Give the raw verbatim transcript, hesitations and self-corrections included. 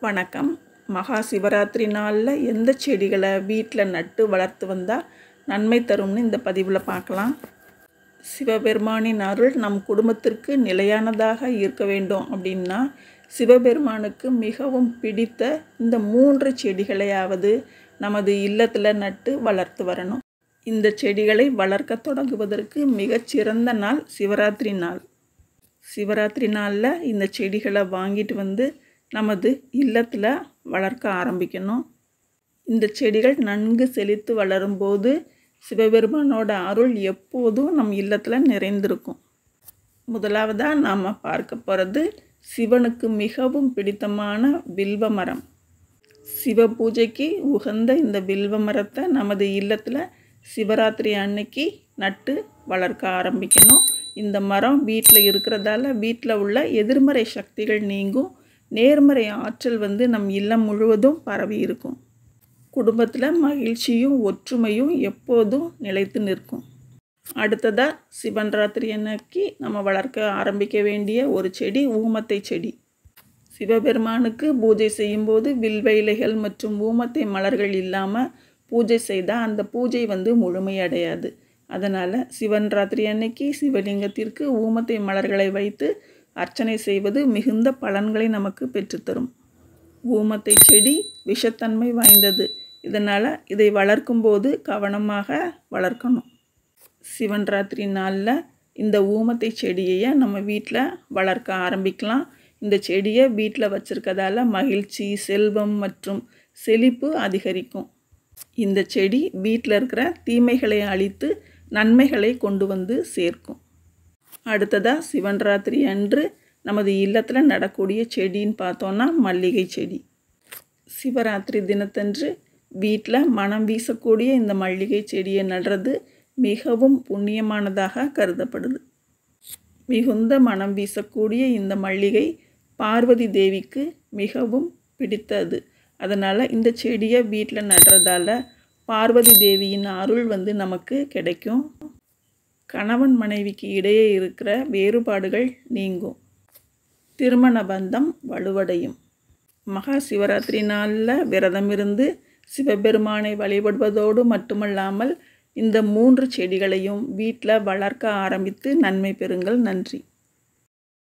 வணக்கம். மகா சிவராத்திரி நாளில் எந்த செடிகளை வீட்டில் நட்டு வளர்த்து வந்தால் நன்மை தரும்னு இந்த பதிவில் பார்க்கலாம். சிவபெருமானின் அருள் நம் குடும்பத்திற்கு நிலையானதாக இருக்க வேண்டும் அப்படின்னா சிவபெருமானுக்கு மிகவும் பிடித்த இந்த மூன்று செடிகளையாவது நமது இல்லத்தில் நட்டு வளர்த்து வரணும். இந்த செடிகளை வளர்க்க தொடங்குவதற்கு மிகச்சிறந்த நாள் சிவராத்திரி நாள். சிவராத்திரி நாளில் இந்த செடிகளை வாங்கிட்டு வந்து நமது இல்லத்தில் வளர்க்க ஆரம்பிக்கணும். இந்த செடிகள் நன்கு செழித்து வளரும்போது சிவபெருமானோட அருள் எப்போதும் நம் இல்லத்தில் நிறைந்திருக்கும். முதலாவதாக நாம் பார்க்க போகிறது சிவனுக்கு மிகவும் பிடித்தமான வில்வ மரம். சிவ பூஜைக்கு உகந்த இந்த வில்வ மரத்தை நமது இல்லத்தில் சிவராத்திரி அன்னைக்கு நட்டு வளர்க்க ஆரம்பிக்கணும். இந்த மரம் வீட்டில் இருக்கிறதால வீட்டில் உள்ள எதிர்மறை சக்திகள் நீங்கும், நேர்மறை ஆற்றல் வந்து நம் இல்லம் முழுவதும் பரவி இருக்கும். குடும்பத்தில் மகிழ்ச்சியும் ஒற்றுமையும் எப்போதும் நிலைத்து நிற்கும். அடுத்ததாக சிவன் ராத்திரி அன்னைக்கு நம்ம வளர்க்க ஆரம்பிக்க வேண்டிய ஒரு செடி ஊமத்தை செடி. சிவபெருமானுக்கு பூஜை செய்யும்போது வில்வ இலைகள் மற்றும் ஊமத்தை மலர்கள் இல்லாமல் பூஜை செய்தால் அந்த பூஜை வந்து முழுமையடையாது. அதனால் சிவன் ராத்திரி அன்னைக்கு சிவலிங்கத்திற்கு ஊமத்தை மலர்களை வைத்து அர்ச்சனை செய்வது மிகுந்த பலன்களை நமக்கு பெற்றுத்தரும். ஊமத்தை செடி விஷத்தன்மை வாய்ந்தது. இதனால் இதை வளர்க்கும்போது கவனமாக வளர்க்கணும். சிவன் ராத்திரி நாளில் இந்த ஊமத்தை செடியை நம்ம வீட்டில் வளர்க்க ஆரம்பிக்கலாம். இந்த செடியை வீட்டில் வச்சுருக்கதால மகிழ்ச்சி, செல்வம் மற்றும் செழிப்பு அதிகரிக்கும். இந்த செடி வீட்டில் இருக்கிற தீமைகளை அழித்து நன்மைகளை கொண்டு வந்து சேர்க்கும். அடுத்ததாக சிவன் ராத்திரி அன்று நமது இல்லத்தில் நடக்கூடிய செடின்னு பார்த்தோன்னா மல்லிகை செடி. சிவராத்திரி தினத்தன்று வீட்டில் மனம் வீசக்கூடிய இந்த மல்லிகை செடியை நடுறது மிகவும் புண்ணியமானதாக கருதப்படுது. மிகுந்த மனம் வீசக்கூடிய இந்த மல்லிகை பார்வதி தேவிக்கு மிகவும் பிடித்தது. அதனால் இந்த செடியை வீட்டில் நடுறதால பார்வதி தேவியின் அருள் வந்து நமக்கு கிடைக்கும். கணவன் மனைவிக்கு இடையே இருக்கிற வேறுபாடுகள் நீங்கும், திருமண பந்தம் வலுவடையும். மகா சிவராத்திரி நாளில் விரதம் இருந்து சிவபெருமானை வழிபடுவதோடு மட்டுமல்லாமல் இந்த மூன்று செடிகளையும் வீட்டில் வளர்க்க ஆரம்பித்து நன்மை பெறுங்கள். நன்றி.